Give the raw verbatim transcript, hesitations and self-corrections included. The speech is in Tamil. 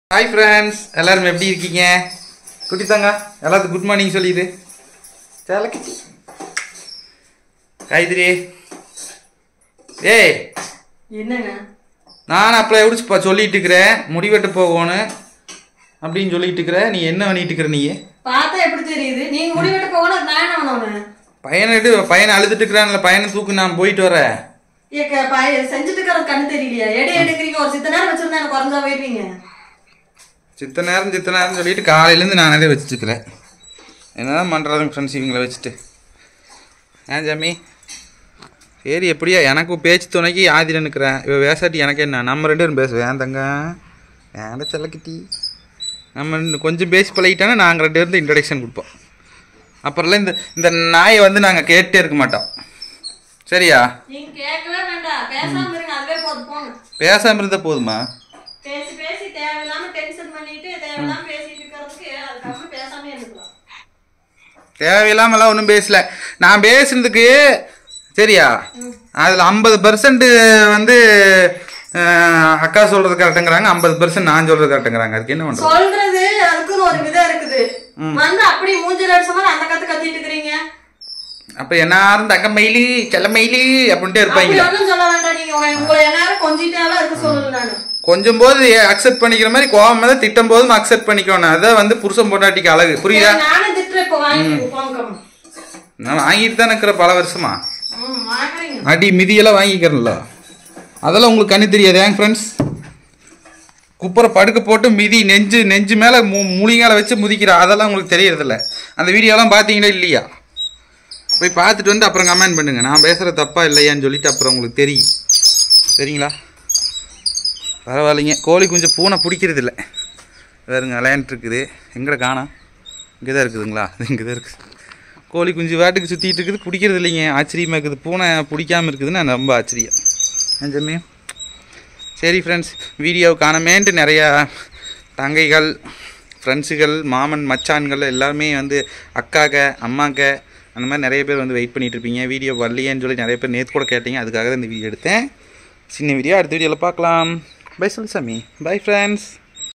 Hi friends, எல்லாரும் எப்படி இருக்கீங்க? குட்டி தங்க எல்லாத்துக்கும் குட் மார்னிங் சொல்லிடு. சேலக்கிட்டி. கைதிரி. ஏய். என்னங்க? நான் அப்ளை உடிச்சு சொல்லிட்டு இருக்கறேன். முடி வெட்ட போகணும். அப்படினு சொல்லிட்டு இருக்கற. நீ என்ன பண்ணிட்டு இருக்கற நீ? பார்த்தா எப்படி தெரியுது? நீங்க முடி வெட்ட போகணும் நான் என்ன பண்ணனும்? பையனடு பையன் அழுதுட்டு இருக்கறான்ல பையனை தூக்கு நான் போயிட்டு வரேன். ஏக்க பையன் செஞ்சிட்டு இருக்கறது கண்ணு தெரியலையா? எடை எடுக்கறீங்க ஒரு சித்த நேரம் வச்சிருந்தா எனக்கு குறஞ்சா போயிருவீங்க. சித்த நேரம் சித்த நேரம் சொல்லிட்டு காலையிலேருந்து நானே வச்சுட்டுருக்கிறேன். என்னதான் பண்ணுறதுங்க ஃப்ரெண்ட்ஸ் இவங்களை வச்சுட்டு. ஏன் ஜாமி சரி எப்படியா எனக்கும் பேச்சு துணைக்கு ஆதியில் நிற்கிறேன். இவ பேசாட்டி எனக்கு என்ன நம்ம ரெண்டு பேரும் பேசுவேன். ஏன் தங்க ஏன்டா செல்லக்கிட்டி நம்ம இன்னும் கொஞ்சம் பேசி பழகிட்டானா நாங்கள் ரெண்டு பேருந்து இன்ட்ரடக்ஷன் கொடுப்போம். அப்புறம்லாம் இந்த இந்த நாயை வந்து நாங்கள் கேட்டே இருக்க மாட்டோம். சரியா? பேசாமல் இருந்தால் போதுமா? பேசி பேசி தேவையில்லாம டென்ஷன் பண்ணிட்டு தேவையில்லாம பேசிட்டு இருக்கிறதுக்கு அதுக்கு பேசாம இருக்கலாம். தேவையில்லாமலாம் ஒன்றும் பேசல. நான் பேசுனதுக்கு சரியா அதில் ஐம்பது பர்சன்ட் வந்து அக்கா சொல்றது கரெக்டுங்கிறாங்க, ஐம்பது பர்சன்ட் நான் சொல்றது கரெக்டுங்கிறாங்க. அதுக்கு என்ன பண்றது? சொல்றது அதுக்குன்னு ஒரு விதம் இருக்குது. வந்து அப்படி மூஞ்சில அடிச்ச மாதிரி அந்த கத்து கத்திட்டு இருக்கீங்க. அப்ப எல்லாரும் தங்க மயிலு செல்ல மயிலு அப்படின்ட்டு இருப்பாங்க. சொல்ல வேண்டாம். நீங்க உங்களை எல்லாரும் கொஞ்சிட்டாலும் இருக்க சொல்லல. நானு கொஞ்சம் போது அக்செப்ட் பண்ணிக்கிற மாதிரி கோவம் தான் திட்டம் போதும் அக்செப்ட் பண்ணிக்கணும். அதான் வந்து புருஷன் பொண்டாட்டிக்கு அழகு. புரியுதா? நான் வாங்கிட்டு தான் இருக்கிற பல வருஷமா அடி மிதியெல்லாம் வாங்கிக்கிறேன்ல. அதெல்லாம் உங்களுக்கு கண்ணு தெரியாது ஏன் ஃப்ரெண்ட்ஸ்? குப்பரை படுக்க போட்டு மிதி நெஞ்சு நெஞ்சு மேலே மு முழிங்கால வச்சு முதிக்கிற அதெல்லாம் உங்களுக்கு தெரியறதில்ல. அந்த வீடியோலாம் பார்த்தீங்களா இல்லையா? போய் பார்த்துட்டு வந்து அப்புறம் கமெண்ட் பண்ணுங்க. நான் பேசுகிற தப்பா இல்லையான்னு சொல்லிட்டு அப்புறம் உங்களுக்கு தெரியும். சரிங்களா? பரவாயில்லைங்க. கோழி கொஞ்சம் பூனை பிடிக்கிறது இல்லை. வேறுங்க விளையாண்டுருக்குது. எங்கட காணோம்? இங்கே தான் இருக்குதுங்களா? இங்கே தான் இருக்குது. கோழி குஞ்சு வாட்டுக்கு சுற்றிட்டு இருக்குது. பிடிக்கிறது இல்லைங்க. ஆச்சரியமாக இருக்குது. பூனை பிடிக்காமல் இருக்குதுன்னு ரொம்ப ஆச்சரியம். அஞ்சமே சரி ஃப்ரெண்ட்ஸ், வீடியோ காணமேன்ட்டு நிறையா தங்கைகள் ஃப்ரெண்ட்ஸுகள் மாமன் மச்சான்கள் எல்லாருமே வந்து அக்காக்க அம்மாக்க அந்த மாதிரி நிறைய பேர் வந்து வெயிட் பண்ணிகிட்டு இருப்பீங்க. வீடியோ வரலையேன்னு சொல்லி நிறைய பேர் நேற்று கூட கேட்டீங்க. அதுக்காக தான் இந்த வீடியோ எடுத்தேன். சின்ன வீடியோ அடுத்த வீடியோவில் பார்க்கலாம். பை சொல்லு சாமி. Bye friends.